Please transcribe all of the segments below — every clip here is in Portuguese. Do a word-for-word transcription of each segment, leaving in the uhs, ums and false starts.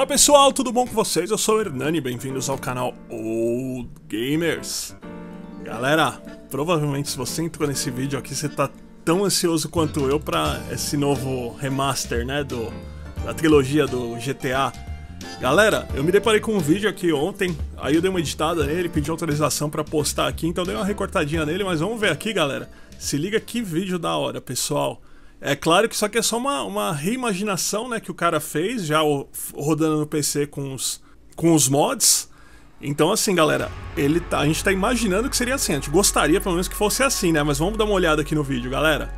Fala pessoal, tudo bom com vocês? Eu sou o Hernani, bem-vindos ao canal Old Gamers. Galera, provavelmente se você entrou nesse vídeo aqui, você tá tão ansioso quanto eu pra esse novo remaster, né, do, da trilogia do G T A. Galera, eu me deparei com um vídeo aqui ontem, aí eu dei uma editada nele, pedi autorização pra postar aqui, então eu dei uma recortadinha nele, mas vamos ver aqui, galera. Se liga que vídeo da hora, pessoal. É claro que isso aqui é só uma, uma reimaginação, né, que o cara fez, já o, rodando no P C com os, com os mods. Então assim, galera, ele tá, a gente tá imaginando que seria assim, a gente gostaria pelo menos que fosse assim, né, mas vamos dar uma olhada aqui no vídeo, galera.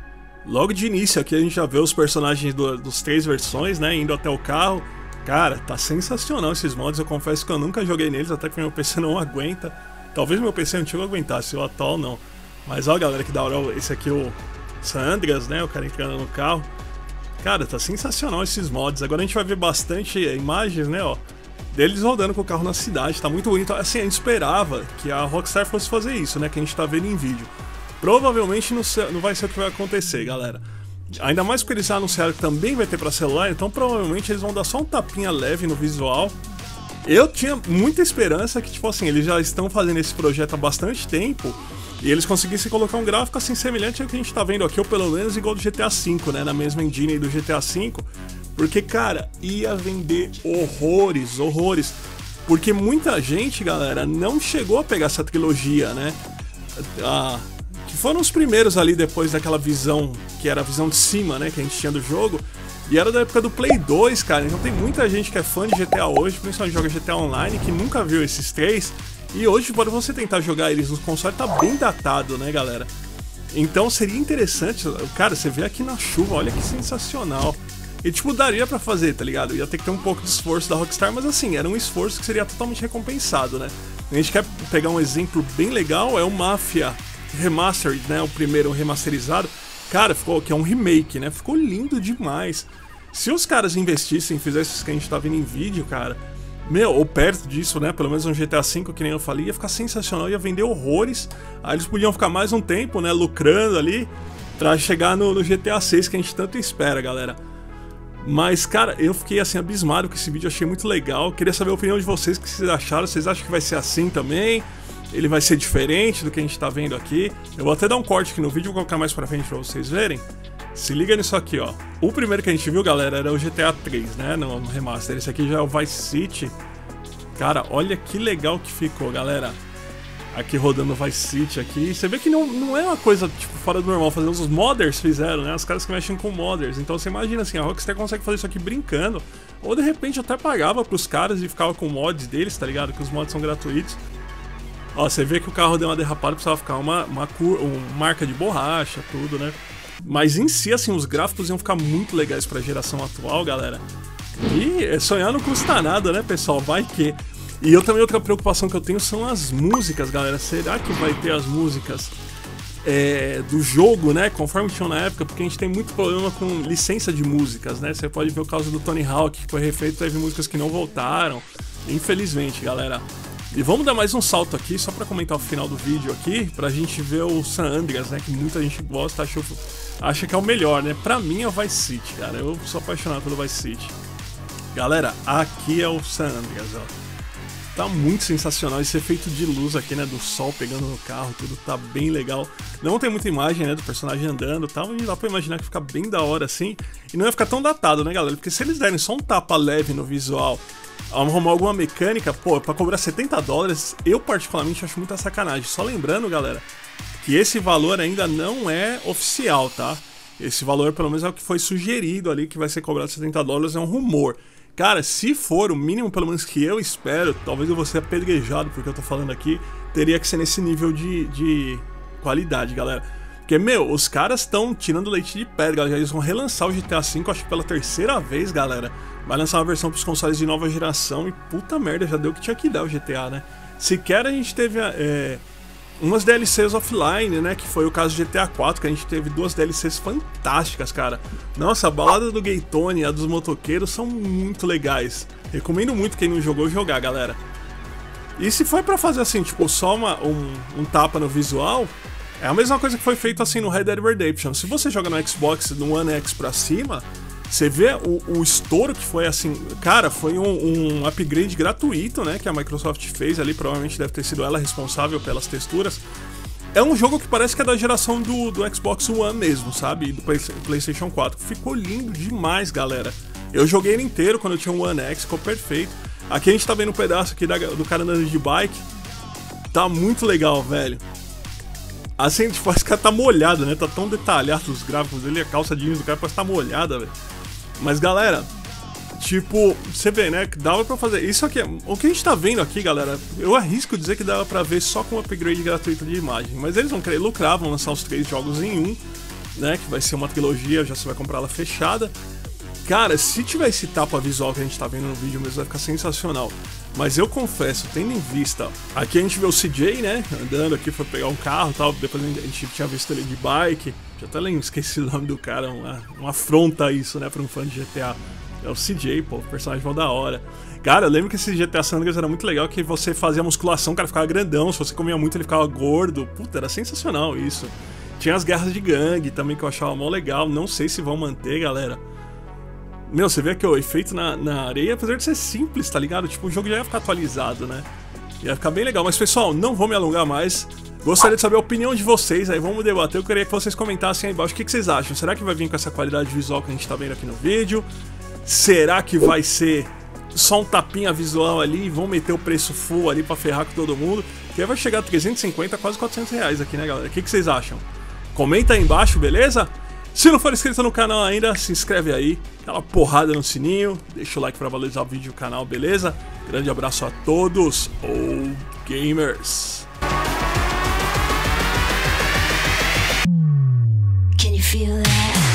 Logo de início aqui a gente já vê os personagens do, dos três versões, né, indo até o carro. Cara, tá sensacional esses mods, eu confesso que eu nunca joguei neles, até que meu P C não aguenta. Talvez meu P C antigo aguentasse, o atual não. Mas ó, galera, que da hora, esse aqui é o San Andreas, né, o cara entrando no carro. Cara, tá sensacional esses mods. Agora a gente vai ver bastante imagens, né, ó, deles rodando com o carro na cidade, tá muito bonito. Assim, a gente esperava que a Rockstar fosse fazer isso, né, que a gente tá vendo em vídeo. Provavelmente não, não vai ser o que vai acontecer, galera. Ainda mais porque eles anunciaram que também vai ter pra celular, então provavelmente eles vão dar só um tapinha leve no visual. Eu tinha muita esperança que, tipo assim, eles já estão fazendo esse projeto há bastante tempo e eles conseguissem colocar um gráfico assim semelhante ao que a gente tá vendo aqui, ou pelo menos igual do G T A cinco, né, na mesma engine do G T A cinco. Porque, cara, ia vender horrores, horrores. Porque muita gente, galera, não chegou a pegar essa trilogia, né? Ah, que foram os primeiros ali depois daquela visão, que era a visão de cima, né, que a gente tinha do jogo. E era da época do Play dois, cara. Então tem muita gente que é fã de G T A hoje, principalmente joga G T A Online, que nunca viu esses três. E hoje, para você tentar jogar eles no console, tá bem datado, né, galera? Então seria interessante, cara, você vê aqui na chuva, olha que sensacional. E tipo, daria pra fazer, tá ligado? Ia ter que ter um pouco de esforço da Rockstar, mas assim, era um esforço que seria totalmente recompensado, né? A gente quer pegar um exemplo bem legal, é o Mafia Remastered, né? O primeiro remasterizado. Cara, ficou, que é um remake, né? Ficou lindo demais. Se os caras investissem e fizessem isso que a gente tá vendo em vídeo, cara, meu, ou perto disso, né? Pelo menos um G T A cinco, que nem eu falei, ia ficar sensacional, ia vender horrores. Aí eles podiam ficar mais um tempo, né? Lucrando ali, pra chegar no, no G T A seis que a gente tanto espera, galera. Mas, cara, eu fiquei assim abismado com esse vídeo, achei muito legal. Queria saber a opinião de vocês, o que vocês acharam. Vocês acham que vai ser assim também? Ele vai ser diferente do que a gente tá vendo aqui? Eu vou até dar um corte aqui no vídeo, vou colocar mais pra frente pra vocês verem. Se liga nisso aqui, ó. O primeiro que a gente viu, galera, era o G T A três, né, no, no remaster. Esse aqui já é o Vice City. Cara, olha que legal que ficou, galera. Aqui rodando o Vice City aqui. Você vê que não, não é uma coisa, tipo, fora do normal. Fazer os modders fizeram, né? Os caras que mexem com modders. Então você imagina assim, a Rockstar consegue fazer isso aqui brincando. Ou de repente até pagava pros caras e ficava com mods deles, tá ligado? Que os mods são gratuitos. Ó, você vê que o carro deu uma derrapada, precisava ficar uma, uma, uma marca de borracha, tudo, né? Mas em si, assim, os gráficos iam ficar muito legais pra geração atual, galera. E sonhar não custa nada, né, pessoal? Vai que... E eu também, outra preocupação que eu tenho são as músicas, galera. Será que vai ter as músicas é, do jogo, né? Conforme tinham na época, porque a gente tem muito problema com licença de músicas, né? Você pode ver o caso do Tony Hawk, que foi refeito, teve músicas que não voltaram. Infelizmente, galera. E vamos dar mais um salto aqui, só pra comentar o final do vídeo aqui, pra gente ver o San Andreas, né? Que muita gente gosta, acha, acha que é o melhor, né? Pra mim é o Vice City, cara. Eu sou apaixonado pelo Vice City. Galera, aqui é o San Andreas, ó. Tá muito sensacional esse efeito de luz aqui, né? Do sol pegando no carro, tudo tá bem legal. Não tem muita imagem, né? Do personagem andando e tal, mas dá pra imaginar que fica bem da hora assim. E não ia ficar tão datado, né, galera? Porque se eles derem só um tapa leve no visual, arrumar alguma mecânica, pô, pra cobrar setenta dólares, eu particularmente acho muita sacanagem. Só lembrando, galera, que esse valor ainda não é oficial, tá? Esse valor, pelo menos, é o que foi sugerido ali, que vai ser cobrado setenta dólares, é um rumor. Cara, se for o mínimo, pelo menos que eu espero, talvez eu vou ser apedrejado porque eu tô falando aqui, teria que ser nesse nível de, de qualidade, galera. Porque, meu, os caras estão tirando leite de pedra, galera. Eles vão relançar o G T A cinco, acho que pela terceira vez, galera. Vai lançar uma versão pros consoles de nova geração e puta merda, já deu o que tinha que dar o G T A, né? Sequer a gente teve é, umas D L Cs offline, né? Que foi o caso do G T A quatro, que a gente teve duas D L Cs fantásticas, cara. Nossa, a balada do Gaytone e a dos motoqueiros são muito legais. Recomendo muito quem não jogou jogar, galera. E se foi pra fazer assim, tipo, só uma, um, um tapa no visual, é a mesma coisa que foi feito assim no Red Dead Redemption. Se você joga no Xbox, no One X pra cima, Você vê o, o estouro que foi assim, cara, foi um, um upgrade gratuito, né, que a Microsoft fez ali, provavelmente deve ter sido ela responsável pelas texturas. É um jogo que parece que é da geração do, do Xbox One mesmo, sabe, e do Play, PlayStation quatro. Ficou lindo demais, galera. Eu joguei ele inteiro quando eu tinha um One X, ficou perfeito. Aqui a gente tá vendo um pedaço aqui da, do cara andando de bike. Tá muito legal, velho. Assim, tipo, parece que o cara tá molhado, né? Tá tão detalhado os gráficos dele, a calça jeans do cara parece que tá molhada, velho. Mas, galera, tipo, você vê, né? Que dava pra fazer. Isso aqui, o que a gente tá vendo aqui, galera, eu arrisco dizer que dava pra ver só com um upgrade gratuito de imagem. Mas eles vão querer lucrar, vão lançar os três jogos em um, né? Que vai ser uma trilogia, já você vai comprar ela fechada. Cara, se tiver esse tapa visual que a gente tá vendo no vídeo mesmo, vai ficar sensacional. Mas eu confesso, tendo em vista, aqui a gente vê o C J, né, andando aqui, foi pegar um carro e tal, depois a gente tinha visto ele de bike, já até lembro, esqueci o nome do cara, uma, uma afronta isso, né, pra um fã de G T A. É o C J, pô, o personagem mó da hora. Cara, eu lembro que esse G T A San Andreas era muito legal, que você fazia musculação, o cara ficava grandão, se você comia muito ele ficava gordo, puta, era sensacional isso. Tinha as guerras de gangue também, que eu achava mó legal, não sei se vão manter, galera. Meu, você vê aqui o efeito na, na areia, apesar de ser simples, tá ligado? Tipo, o jogo já ia ficar atualizado, né? Ia ficar bem legal. Mas, pessoal, não vou me alongar mais. Gostaria de saber a opinião de vocês, aí vamos debater. Eu queria que vocês comentassem aí embaixo o que, que vocês acham. Será que vai vir com essa qualidade visual que a gente tá vendo aqui no vídeo? Será que vai ser só um tapinha visual ali e vão meter o preço full ali pra ferrar com todo mundo? Que aí vai chegar a trezentos e cinquenta, quase quatrocentos reais aqui, né, galera? O que, que vocês acham? Comenta aí embaixo, beleza? Se não for inscrito no canal ainda, se inscreve aí, dá uma porrada no sininho, deixa o like pra valorizar o vídeo e o canal, beleza? Grande abraço a todos, Old Gamers! Can you feel that?